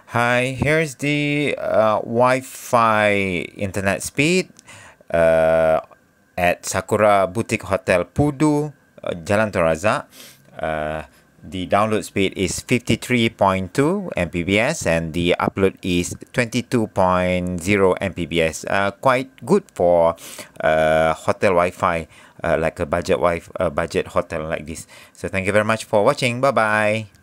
Hi, here's the Wi-Fi internet speed uh, at Sakura Boutique Hotel Pudu, Jalan Toraza. The download speed is 53.2 Mbps and the upload is 22.0 Mbps. Quite good for hotel Wi-Fi, like a budget hotel like this. So thank you very much for watching. Bye bye.